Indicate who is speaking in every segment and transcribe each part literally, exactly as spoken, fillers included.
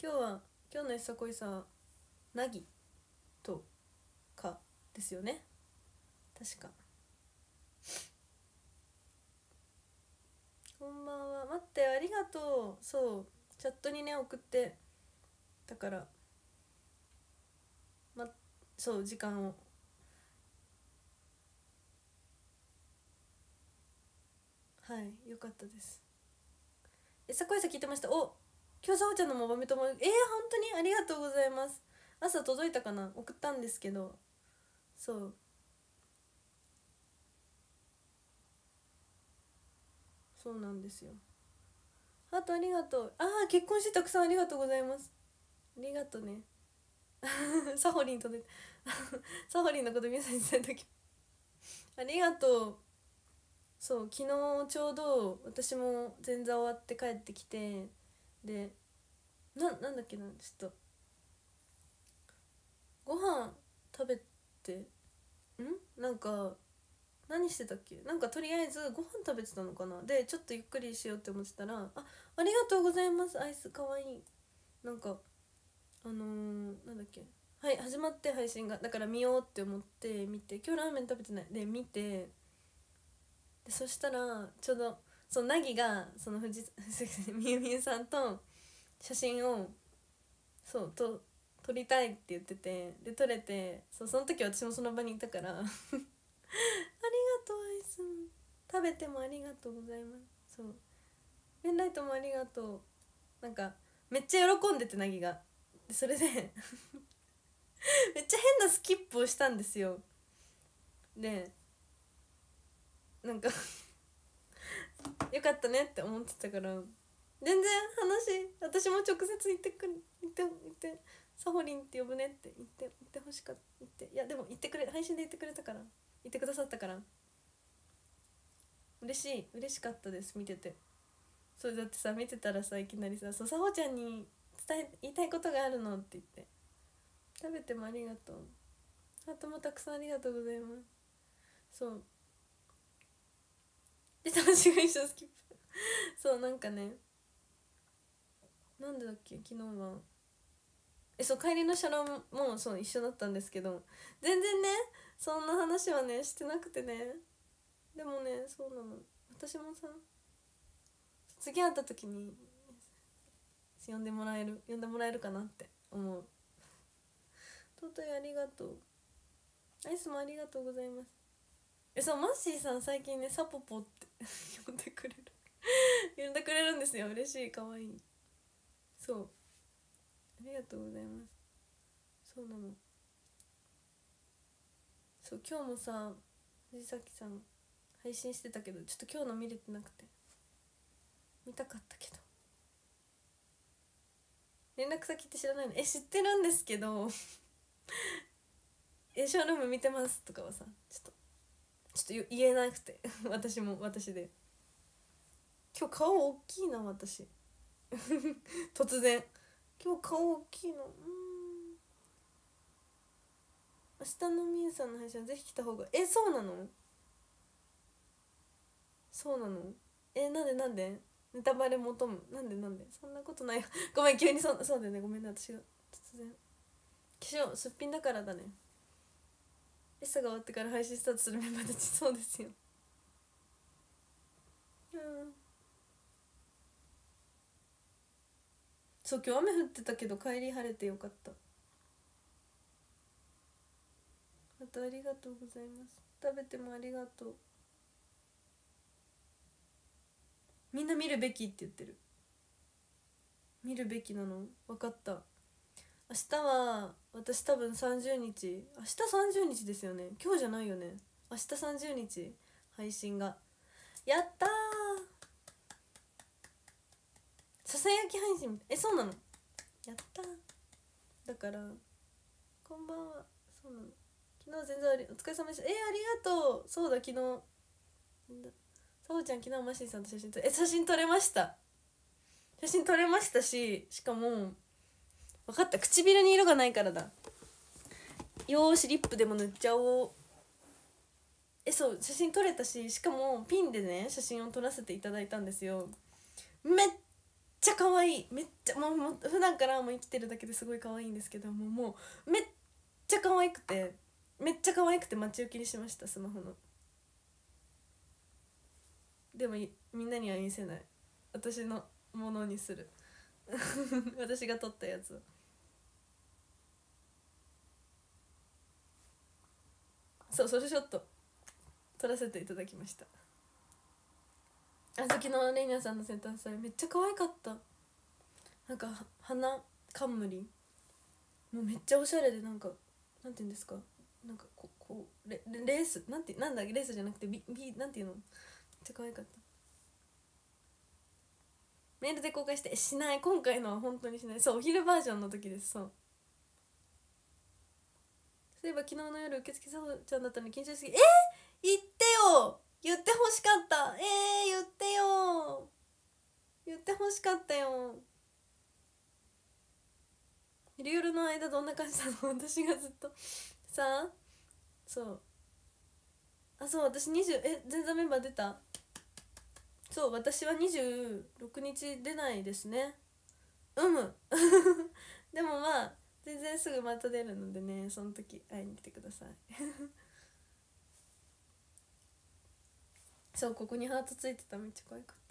Speaker 1: 今日は今日のえさこいさなぎとかですよね、確か。こんばんは。待って、ありがとう。そうチャットにね送ってだからまそう時間を。はいよかったです。えさこいさ聞いてました。お今日さおちゃんのもばみともえー、本当にありがとうございます。朝届いたかな、送ったんですけど。そうそうなんですよ。ハートありがとう。ああ結婚してたくさんありがとうございます。ありがとうね。サホリン届いたサホリンのこと皆さんに伝えときありがとう。そう昨日ちょうど私も前座終わって帰ってきて、でななんだっけな、ちょっとご飯食べてんなんか何してたっけ、なんかとりあえずご飯食べてたのかな、でちょっとゆっくりしようって思ってたら、あありがとうございます、アイスかわいい。なんかあのー、なんだっけ、はい始まって配信が、だから見ようって思って見て、今日ラーメン食べてないで見て、でそしたらちょうどそのなぎがその藤みゆみゆさんと写真をそうと撮りたいって言ってて、で撮れて、そうその時私もその場にいたからありがとうアイス食べてもありがとうございます。そうペンライトもありがとう。なんかめっちゃ喜んでてなぎが、でそれでめっちゃ変なスキップをしたんですよ。でなんかよかったねって思ってたから、全然話私も直接言ってくる言って言ってサホリンって呼ぶねって言って言ってほしかった言って、いやでも言ってくれ配信で言ってくれたから、言ってくださったから嬉しい嬉しかったです見てて。それだってさ見てたらさいきなりさ「そうサホちゃんに伝え言いたいことがあるの」って言って、食べてもありがとう、ハートもたくさんありがとうございます。そうで私が一緒スキップそうなんかね、なんでだっけ昨日はえそう帰りの車両もそう一緒だったんですけど、全然ねそんな話はねしてなくてね。でもねそうなの、私もさ次会った時に呼んでもらえる呼んでもらえるかなって思う。とうといありがとう、アイスもありがとうございます。えそうマッシーさん最近ねサポポって呼んでくれる呼んでくれるんですよ、嬉しい、かわいい。そうありがとうございます。そうなの。そう今日もさ藤崎さん配信してたけどちょっと今日の見れてなくて見たかったけど、連絡先って知らないの？え知ってるんですけどえショールーム見てますとかはさちょっとちょっと言えなくて私も私で今日顔大きいな私突然今日顔大きいの、うん明日のみゆさんの配信はぜひ来た方が、えそうなのそうなのえなんでなんでネタバレ求む、なんでなんでそんなことないよごめん急にそそうだよね、ごめんね私が突然化粧すっぴんだからだね。エサが終わってから配信スタートするメンバーたちそうですよ。うんそう今日雨降ってたけど帰り晴れてよかった。あとありがとうございます。食べてもありがとう。みんな見るべきって言ってる。見るべきなの分かった。明日は私多分さんじゅうにち、明日さんじゅうにちですよね、今日じゃないよね、明日さんじゅうにち配信が。やったー、ささやき配信、えそうなの、やったー。だからこんばんは。そうなの、昨日全然ありお疲れ様でした。えー、ありがとう。そうだ昨日さおちゃん昨日マシーさんと写真撮れえ写真撮れました、写真撮れましたし、しかも分かった、唇に色がないからだ。よーしリップでも塗っちゃおう。えそう写真撮れたし、しかもピンでね写真を撮らせていただいたんですよ。めっちゃ可愛い、めっちゃもうもう普段からもう生きてるだけですごい可愛いんですけども、もうめっちゃ可愛くてめっちゃ可愛くて待ち受けにしました、スマホの。でもみんなには見せない、私のものにする私が撮ったやつを。そう、それちょっと撮らせていただきました。あずきのレイニャさんの生誕祭めっちゃ可愛かった。なんか花冠もうめっちゃおしゃれで、なんかなんていうんですか、なんかこうこう レ, レースなんてなんだレースじゃなくてビビなんていうの、めっちゃ可愛かった。メールで公開してしない、今回のは本当にしない。そう、お昼バージョンの時です。そう、そういえば昨日の夜受付さほちゃんだったのに緊張しすぎ、えー、言ってよ、言ってほしかった、えー、言ってよ、言ってほしかったよ。昼夜の間どんな感じなの私がずっとさあ、そう、あ、そう、私にじゅうえ全然メンバー出た。そう、私はにじゅうろくにち出ないですね。うむでもまあ全然すぐまた出るのでね、その時会いに来てくださいそう、ここにハートついてた、めっちゃ可愛かった。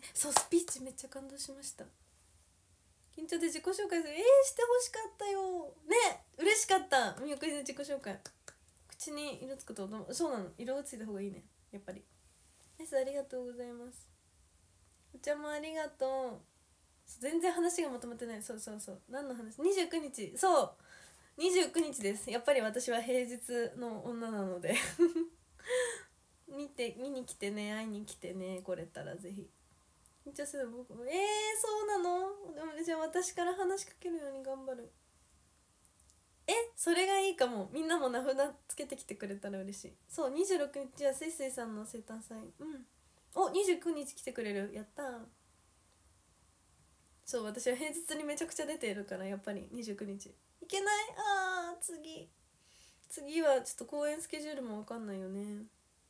Speaker 1: そう、スピーチめっちゃ感動しました。緊張で自己紹介する、えー、してほしかったよね、嬉しかった。みゆくりの自己紹介、口に色つくと、そうなの、色がついた方がいいね、やっぱり。です、ありがとうございます。お茶もありがとう。全然話がまとまってない。そうそうそう、何の話、にじゅうくにち、そうにじゅうくにちです。やっぱり私は平日の女なので見て見に来てね、会いに来てね、来れたらぜひ。緊張する僕も、えー、そうなの。でもじゃあ私から話しかけるように頑張る。え、それがいいかも。みんなも名札つけてきてくれたら嬉しい。そう、にじゅうろくにちはすいすいさんの生誕祭。うん、お、にじゅうくにち来てくれる、やったー。そう、私は平日にめちゃくちゃ出ているから、やっぱりにじゅうくにちいけない。あー、次次はちょっと公演スケジュールも分かんないよね。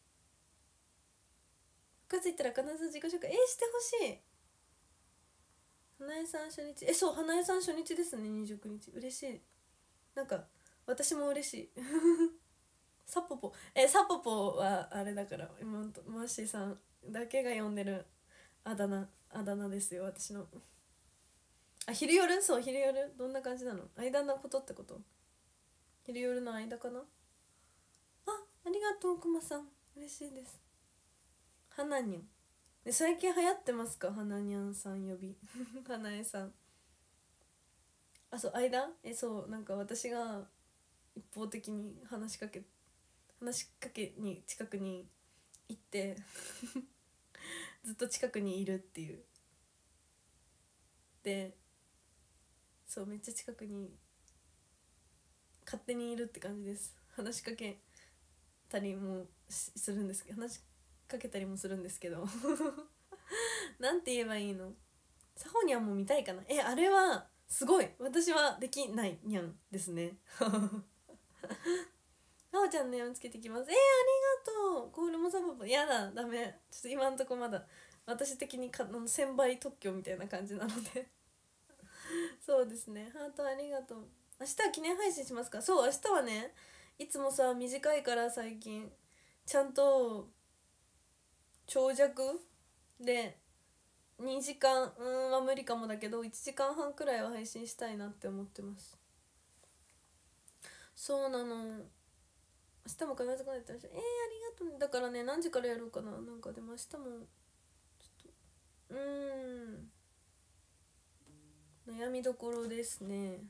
Speaker 1: 部活行ったら必ず自己紹介、えー、してほしい。花江さん初日、え、そう、花江さん初日ですね、にじゅうくにち、嬉しい。なんか私も嬉しいサポポ、え、サポポはあれだから、今マーシーさんだけが呼んでるあだ名、あだ名ですよ、私の。あ、昼夜、そう、昼夜どんな感じなの、間のことってこと、昼夜の間かな。あ、ありがとうくまさん、嬉しいです。花にゃんで、最近流行ってますか、花にゃんさん呼び花江さん。あ、そう、間、え、そう、なんか私が一方的に話しかけ話しかけに近くに行ってずっと近くにいるっていう。で、そう、めっちゃ近くに勝手にいるって感じです。話しかけたりもするんですけど、話しかけたりもするんですけどなんて言えばいいの。サホニャンも見たいかな。え、あれはすごい、私はできないにゃんですねなおちゃんの絵をつけてきます。えー、ありがとう。これもサポポ、やだ、ダメ、ちょっと今んとこまだ私的にかあの専売特許みたいな感じなのでそうですね、ハートありがとう。明日は記念配信しますか。そう、明日はね、いつもさ短いから最近ちゃんと長尺でにじかん、うんは無理かもだけどいちじかんはんくらいは配信したいなって思ってます。そうなの、明日も必ず来ないと。えー、ありがとう。だからね、何時からやろうかな。なんかでも明日もちょっとうーん悩みどころですね。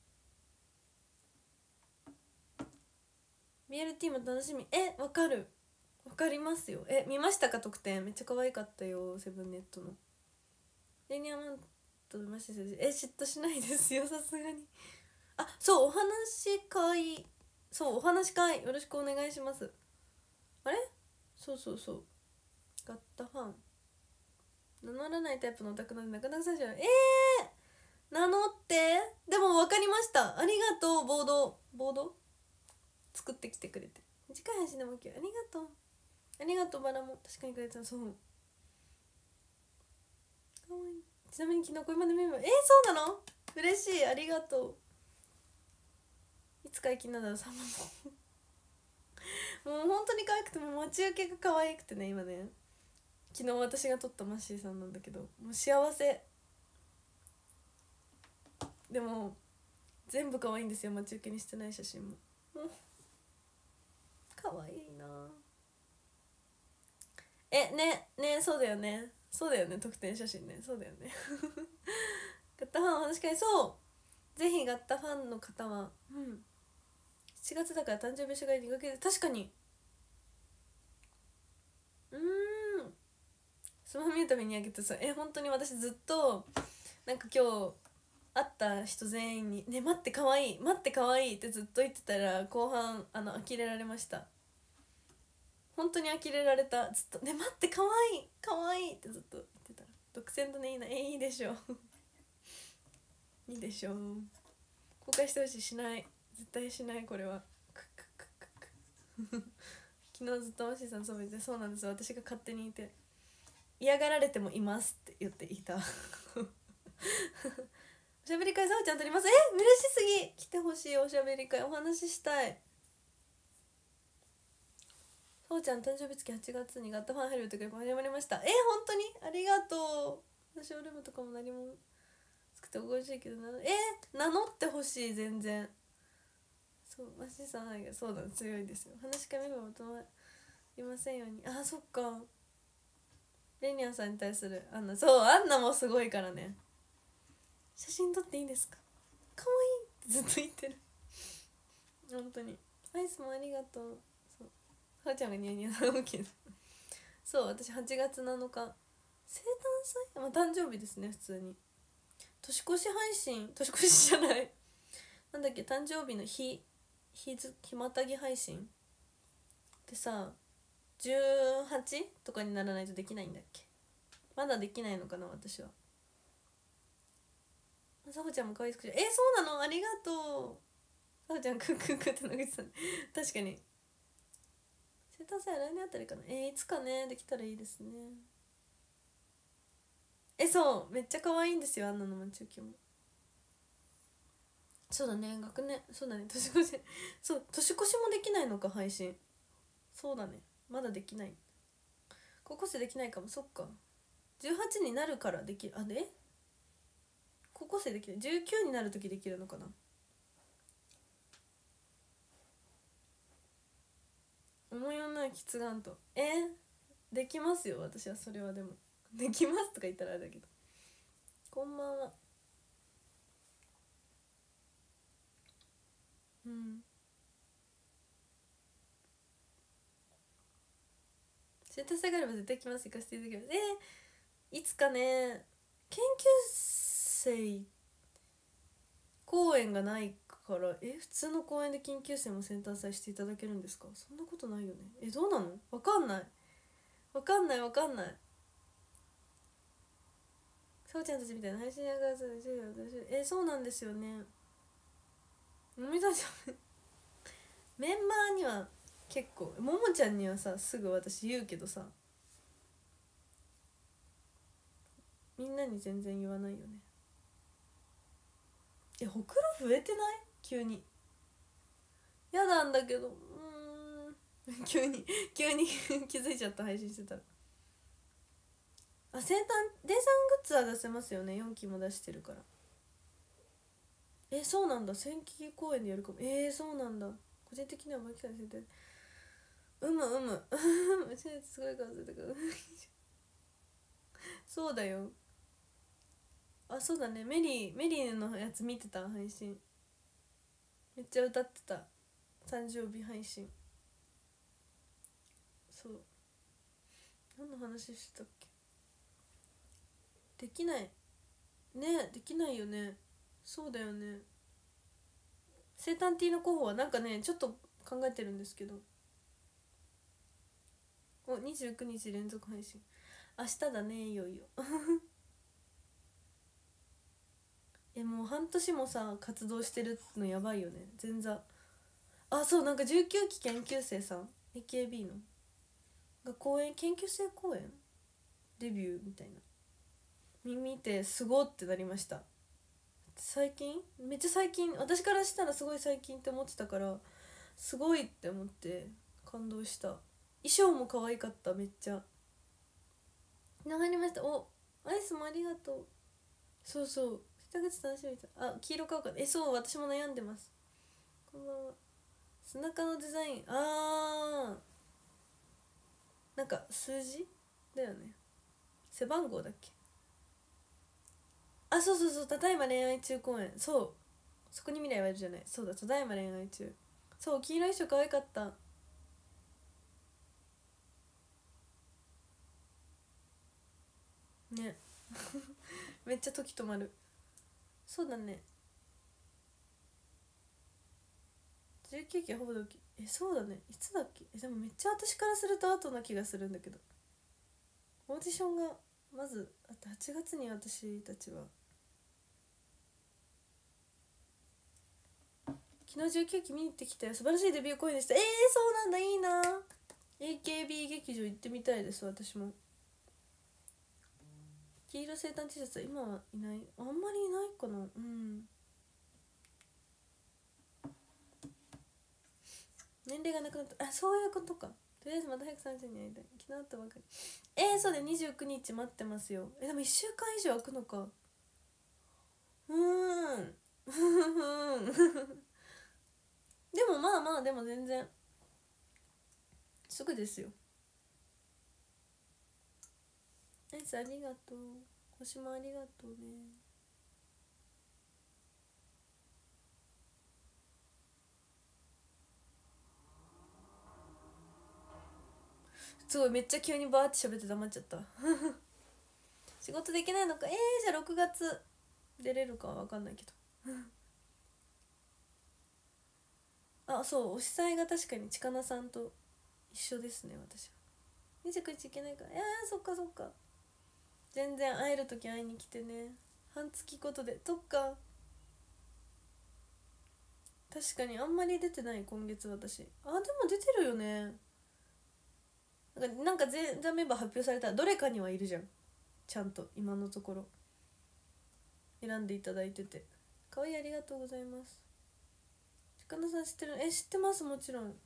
Speaker 1: ビーエルティー も楽しみ。え、わかる、わかりますよ。え、見ましたか、特典めっちゃ可愛かったよ、セブンネットのレニアマントマシス。え、嫉妬しないですよ、さすがに。あ、そう、お話し会、そう、お話し会よろしくお願いします。あれ、そうそうそう、ガッタファン名乗らないタイプのオタクなんでなかなか最初はえー、名乗って。でも分かりました、ありがとう。ボードボード作ってきてくれて、短い配信でも OK、 ありがとう。ありがとうバラも確かにくれた。そう、かわいい。 ちなみに昨日恋バナメンバー、えー、そうなの？嬉しい、ありがとう。いつ解禁なんだろう、さんまももう本当に可愛くて、もう待ち受けが可愛くてね、今ね。昨日私が撮ったマッシーさんなんだけど、もう幸せ。でも全部可愛いんですよ、待ち受けにしてない写真も。もう可愛いな。え、ねね、そうだよね、そうだよね、特典写真ね、そうだよねガッタファンお話し会、そうぜひガッタファンの方は、うんしちがつだから誕生日祝いにかけて、確かにうーんスマホ見るためにあげてさ、え本当に私ずっとなんか今日会った人全員に「ね待って可愛い待って可愛い」ってずっと言ってたら、後半あの呆れられました。本当に呆れられた、ずっと「ね待って可愛い可愛い」ってずっと言ってたら、独占とね、いいな、えいいでしょいいでしょう、公開してほしい。しない、絶対しない、これはクックックックック昨日ずっとマシーさんそう見て、そうなんですよ、私が勝手にいて嫌がられてもいますって言っていたおしゃべり会さおちゃんとります。え嬉しすぎ、来てほしい、おしゃべり会お話ししたい。さおちゃん誕生日月はちがつにガッタファン入るとか始まりました。え本当にありがとう。私オルムとかも何も作っておかしいけどな、え名乗ってほしい、全然。そうマシさん愛がそうだ強いですよ。話しかめるも止まりませんように。あそっか、レニアさんに対するアンナ、そうアンナもすごいからね。写真撮っていいですか、かわいいってずっと言ってる本当に。アイスもありがとう。そうはーちゃんがニヤニヤなわけそう、私はちがつなのか生誕祭、まあ、誕生日ですね、普通に。年越し配信、年越しじゃないなんだっけ、誕生日の日日ず日またぎ配信ってさじゅうはちとかにならないとできないんだっけ。まだできないのかな、私は。さほちゃんも可愛い作り、えそうなの、ありがとう。さほちゃんクックックって野口さん確かに生誕祭来年あたりかな。えー、いつかねできたらいいですね。えそうめっちゃ可愛いんですよ、あんなの待ち受けも。そうだね、学年、そうだね、年越しそう年越しもできないのか配信。そうだね、まだできない。高校生できないかも。そっか、じゅうはちになるからできる。あで高校生できる、じゅうきゅうになるときできるのかな。思いようない喫眼と、えー、できますよ私は。それはでもできますとか言ったらあれだけど。こんばんは。うん生誕祭があれば絶対来ます。行かせていただきます。えー、いつかね、研究生公演がないから、え普通の公演で研究生もセンター祭していただけるんですか。そんなことないよね。えどうなの、わかんないわかんないわかんない。さおちゃんたちみたいな配信やがらせでえそうなんですよね。飲みたちメンバーには結構、ももちゃんにはさすぐ私言うけどさ、みんなに全然言わないよね。えほくろ増えてない、急に。やなんだけど、うーん急に急に気づいちゃった、配信してたら。あ生誕デイさんグッズは出せますよね、よんきも出してるから。えそうなんだ、戦記公演でやるかも。えー、そうなんだ。個人的にはマキさんにせてうむうむすごい顔するからそうだよ。あそうだね、メリーメリーのやつ見てた配信、めっちゃ歌ってた、誕生日配信。そう何の話してたっけ。できないね、できないよね。そうだよね。生誕ティーの候補はなんかねちょっと考えてるんですけど、おにじゅうくにち連続配信、明日だね、いよいよえもう半年もさ活動してるのやばいよね、前座。あそうなんかじゅうきゅうき研究生さん エーケービー のが公演、研究生公演デビューみたいな見てすごってなりました。最近めっちゃ最近、私からしたらすごい最近って思ってたからすごいって思って感動した。衣装も可愛かった。めっちゃ流りました。おアイスもありがとう。そうそう下口楽しみだ。あ黄色買うか。えそう私も悩んでます。こんばんは。背中のデザインあーなんか数字だよね。背番号だっけ。あそうそうそうただいま恋愛中公演。そうそこに未来はあるじゃない。そうだただいま恋愛中。そう黄色い衣装可愛かったねめっちゃ時止まる。そうだねじゅうきゅうきほぼ同期。えそうだねいつだっけ。えでもめっちゃ私からすると後な気がするんだけど。オーディションがまずあってはちがつに私たちは昨日じゅうきゅうき見に行ってきたよ。素晴らしいデビュー公演でした。えーそうなんだいいな。 エーケービー 劇場行ってみたいです私も。黄色生誕 T シャツは今はいない。あんまりいないかな。うん年齢がなくなった。あそういうことか。とりあえずまた早くさんじゅうに会いたい。昨日会ったばかり。えー、そうでにじゅうくにち待ってますよ。えでもいっしゅうかん以上空くのか。うーんでもまあまあでも全然すぐですよ。アイスありがとう。星もありがとうね。すごいめっちゃ急にバーって喋って黙っちゃった仕事できないのか。えー、じゃあろくがつ出れるかは分かんないけどあそう推し祭が確かに近菜さんと一緒ですね私は。にじゅうくにち行けないから。いやーそっかそっか。全然会える時会いに来てね。半月ことでとっか。確かにあんまり出てない今月私。あでも出てるよね。なんかなんか全座メンバー発表されたらどれかにはいるじゃんちゃんと今のところ選んでいただいてて。かわいいありがとうございます。近田さん知ってる。え知ってますもちろん。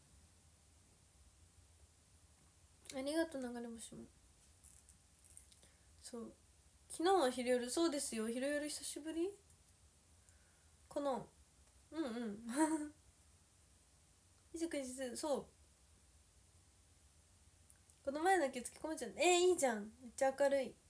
Speaker 1: ありがとう流れ星も。そう昨日は昼夜。そうですよ昼夜久しぶりかな。うんうんにじゅうくにちそうこの前だけ月込めちゃう。えー、いいじゃんめっちゃ明るい。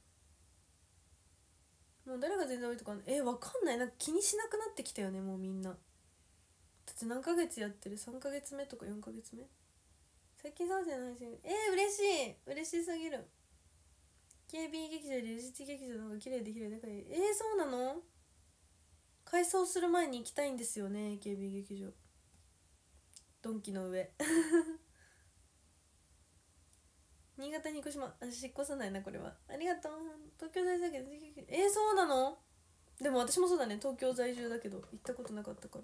Speaker 1: もう誰が全然多いとかえー、わかんない。なんか気にしなくなってきたよねもうみんな。だって何ヶ月やってる。さんかげつめとかよんかげつめ。最近さんじゃないしえー、嬉しい嬉しすぎる。 ケービー 劇場より エルジーティー 劇場の方が綺麗で広いでかい。えー、そうなの。改装する前に行きたいんですよね ケービー 劇場。ドンキの上新潟に越しま私引っ越さないなこれは。ありがとう。東京在住だけどえー、そうなの。でも私もそうだね東京在住だけど行ったことなかったから。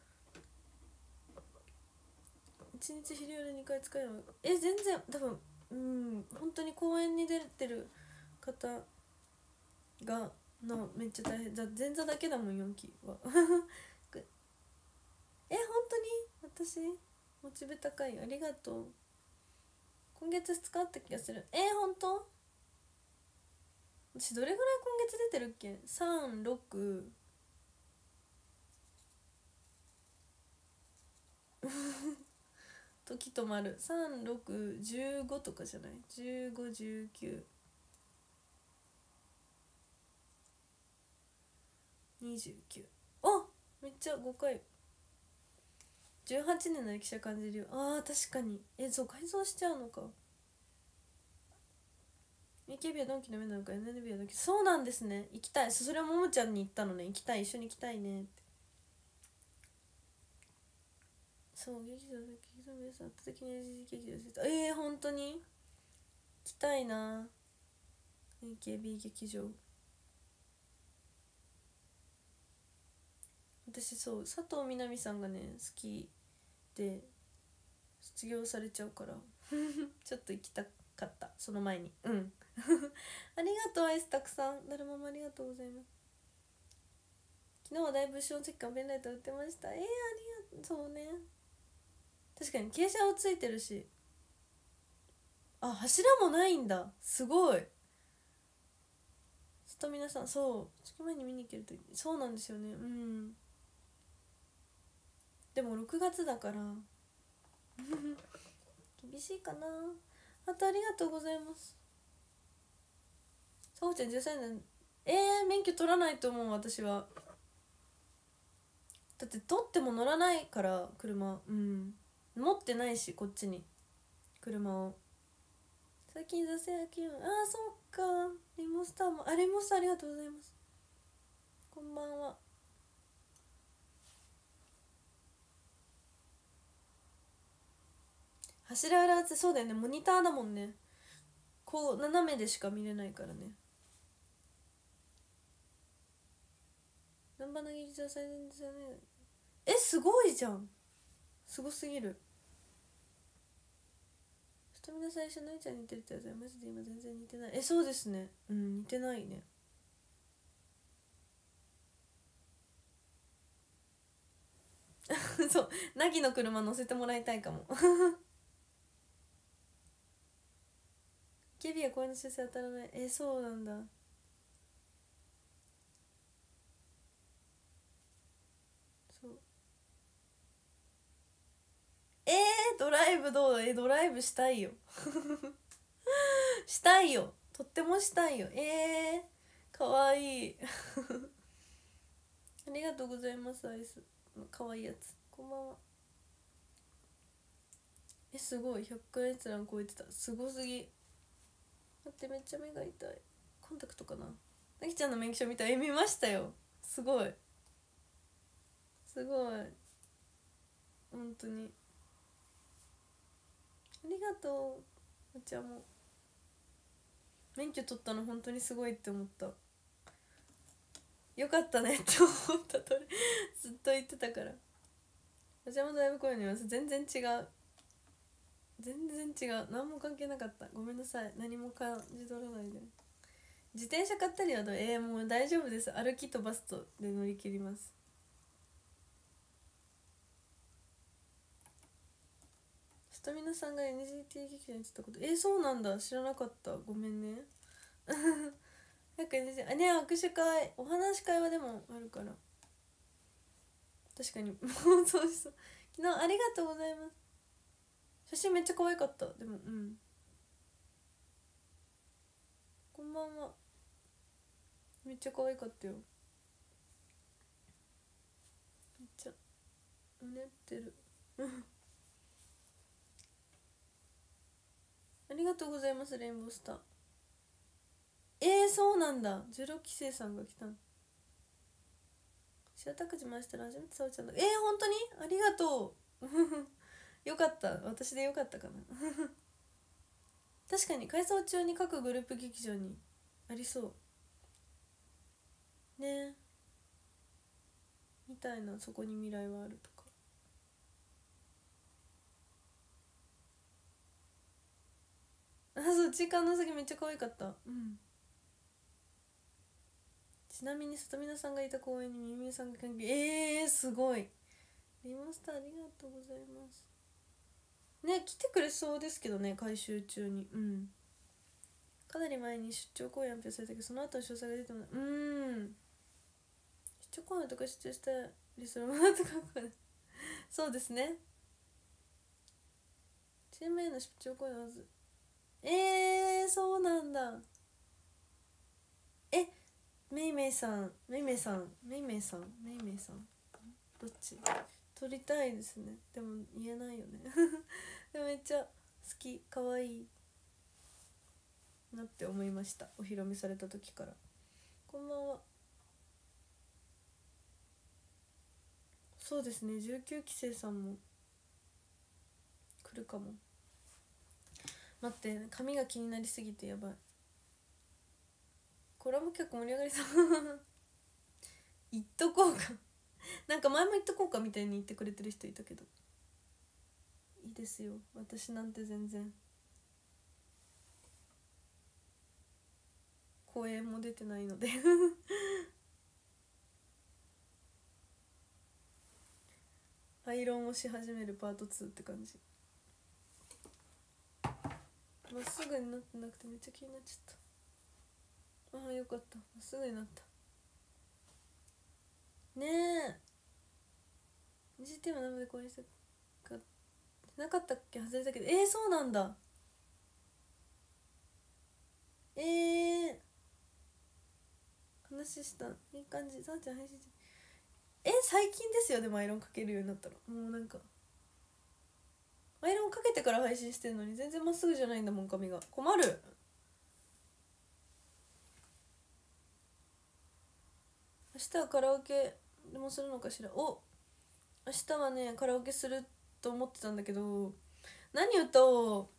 Speaker 1: いちにち昼夜にかい使えるのえ全然多分うん本当に公園に出てる方がのめっちゃ大変。じゃ前座だけだもんよんきはえ本当に私モチベ高い。ありがとう。今月ふつかあった気がする。えー、本当私どれぐらい今月出てるっけ。さん、ろく時止まる。さん、ろく、じゅうごとかじゃない。じゅうご、じゅうきゅう、にじゅうきゅう。あめっちゃごかい。じゅうはちねんの歴史は感じるよ。あー確かに。えそう改造しちゃうのか。 エーケービー はドンキの上なのか エヌエヌビー はドンキ。そうなんですね。行きたい。それはももちゃんに言ったのね。行きたい一緒に行きたいねって。そう劇場で劇場ベース圧倒的に エルジーティー 劇場でえー、本当に行きたいな エーケービー 劇場。私そう佐藤みなみさんがね好きで卒業されちゃうからちょっと行きたかったその前に。うんありがとうアイスたくさん、だるまもありがとうございます。昨日はだいぶ正直感ペンライト売ってました。えー、ありがとう。そうね、確かに傾斜をついてるし、あ、柱もないんだ、すごい。ちょっと皆さん、そう月前に見に行けるとそうなんですよね。うん、でもろくがつだから厳しいかな。あとありがとうございます。さおちゃんじゅうさんねん、えー、免許取らないと思う私は。だって取っても乗らないから車、うん、持ってないしこっちに車を。最近座席気分、ああそっか、リモスターも、あ、リモスターありがとうございます。こんばんは。柱裏ってそうだよね、モニターだもんね。こう斜めでしか見れないからね。南波の劇場最善ですよね。え、すごいじゃん、すごすぎる。スタミナ最初のいちゃん似てるってやつはマジで今全然似てない。え、そうですね、うん、似てないね。そう、ナギの車乗せてもらいたいかもケビは声の修正当たらない。え、そうなんだ。そう、えー、ドライブどう？え、ドライブしたいよしたいよ、とってもしたいよ。えー、かわいいありがとうございます。アイスかわいいやつ、こんばんは。え、すごいひゃっかい閲覧超えてた、すごすぎ。待って、めっちゃ目が痛い。コンタクトかな。なぎちゃんの免許証見た？え、見ましたよ。すごいすごい、本当にありがとう。お茶も免許取ったの本当にすごいって思った。よかったねって思ったとずっと言ってたから。お茶もだいぶ声にます。全然違う、全然違う、何も関係なかった。ごめんなさい、何も感じ取らないで。自転車買ったりはどう？えー、もう大丈夫です、歩きとバスとで乗り切ります。スタミナさんが エヌジーティー 劇場に行ってたこと、えー、そうなんだ、知らなかった、ごめんねなんか エヌジー、 あね、握手会、お話し会はでもあるから。確かにもうそうそう、昨日ありがとうございます。写真めっちゃ可愛かった。でも、うん、こんばんは。めっちゃ可愛かったよ。めっちゃうねってるありがとうございます。レインボースター、えー、そうなんだ、じゅうろく期生さんが来たの。白拓自慢したら初めてさおちゃんだ。えー、本当にありがとうよかった、私でよかったかな確かに改装中に各グループ劇場にありそうね、みたいな、そこに未来はあるとか。あ、そう、ちいかわの先めっちゃ可愛かった。うん、ちなみに里見さんがいた公園にみみみさんが関係、えー、すごい。リマスターありがとうございますね。来てくれそうですけどね、改修中に。うん、かなり前に出張公演発表されたけど、その後の詳細が出てもない。うーん、出張公演とか出張したりするものとかそうですね、チーム A の出張公演はず、えー、そうなんだ。え、めいめいさん、めいめいさん、めいめいさん、めいめいさん、どっち？撮りたいですね。でも言えないよねでもめっちゃ好き、かわいいなって思いました、お披露目された時から。こんばんは。そうですね、じゅうきゅう期生さんも来るかも。待って、髪が気になりすぎてやばい。コラボ曲盛り上がりそう言っとこうかなんか前も言っとこうかみたいに言ってくれてる人いたけど、いいですよ、私なんて全然。 声も出てないのでアイロンをし始めるパートツーって感じ。まっすぐになってなくてめっちゃ気になっちゃった。ああよかった、まっすぐになったねえ。 ジーティー も生で購入したかなかったっけ、外れたけど。えー、そうなんだ。えー、話したいい感じ。さあちゃん配信中。え最近ですよ。でもアイロンかけるようになったらもうなんかアイロンかけてから配信してるのに全然まっすぐじゃないんだもん髪が。困る。明日はカラオケでもするのかしら。お明日はねカラオケすると思ってたんだけど、何歌おう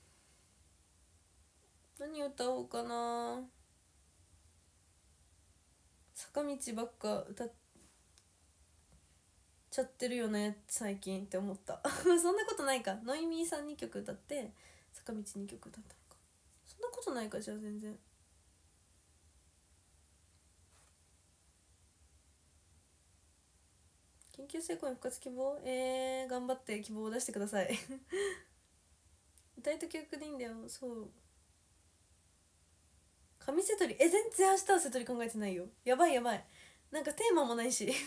Speaker 1: 何歌おうかな。坂道ばっか歌っちゃってるよね最近って思ったそんなことないか。ノイミーさんにきょく歌って坂道にきょく歌ったのか。そんなことないか。じゃあ全然。緊急成婚復活希望。えー、頑張って希望を出してください歌いと曲でいいんだよ。そう髪セトリ。え全然明日はセトリ考えてないよ。やばいやばい。なんかテーマもないし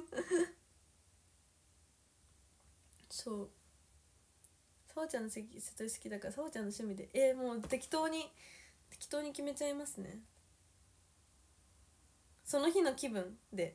Speaker 1: そうさおちゃんのセトリ好きだからさおちゃんの趣味でえー、もう適当に適当に決めちゃいますね。その日の気分で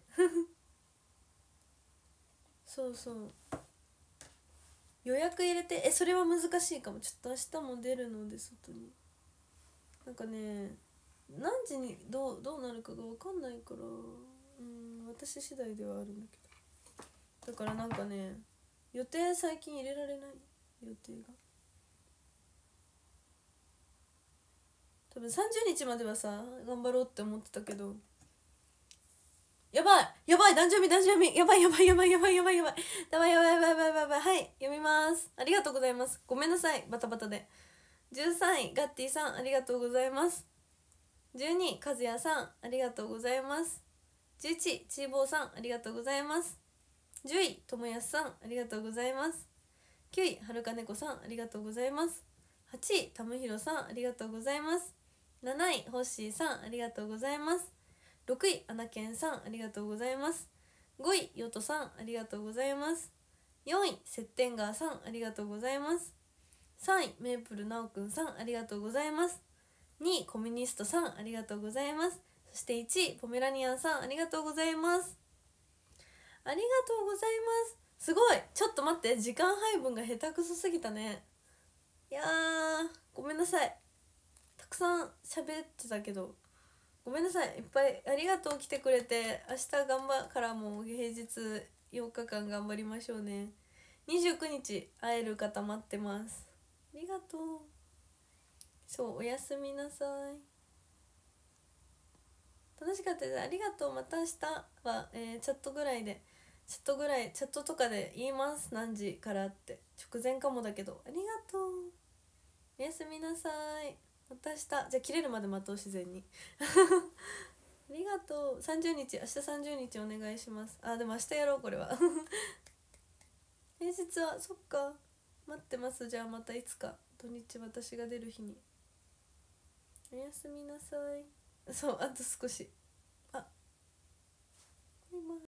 Speaker 1: そうそう予約入れて。えそれは難しいかも。ちょっと明日も出るので外に。なんかね何時にどうどうなるかが分かんないから、うん私次第ではあるんだけど。だからなんかね予定最近入れられない。予定が多分さんじゅうにちまではさ頑張ろうって思ってたけど、やばいやばい誕生日誕生日やばいやばいやばいやばいやばいやばいやばいやばいやばいやばいやばいやばい。はい読みます。ありがとうございます。ごめんなさいバタバタで。じゅうさんいガッティさんありがとうございます。じゅうにい和也さんありがとうございます。じゅういちいちーぼうさんありがとうございます。じゅういともやすさんありがとうございます。きゅういはるかねこさんありがとうございます。はちいたむひろさんありがとうございます。なないほっしーさんありがとうございます。ろくいあなけんさんありがとうございます。ごいよとさんありがとうございます。よんいセッテンガーさんありがとうございます。さんいメープルなおくんさんありがとうございます。にいコミュニストさんありがとうございます。そしていちいポメラニアンさんありがとうございます。ありがとうございます。すごい。ちょっと待って、時間配分が下手くそすぎたね。いやーごめんなさい。たくさん喋ってたけどごめんなさい。いっぱいありがとう来てくれて。明日頑張からも平日よっかかん頑張りましょうね。にじゅうくにち会える方待ってます。ありがとう。そうおやすみなさい。楽しかったです。ありがとう。また明日は、えー、チャットぐらいでチャットぐらいチャットとかで言います。何時からって直前かもだけど。ありがとう。おやすみなさい。また明日じゃあ切れるまで待とう自然にありがとう。さんじゅうにち明日さんじゅうにちお願いします。あでも明日やろうこれは平日はそっか待ってます。じゃあまたいつか土日私が出る日に。おやすみなさい。そうあと少し。あバイバイ。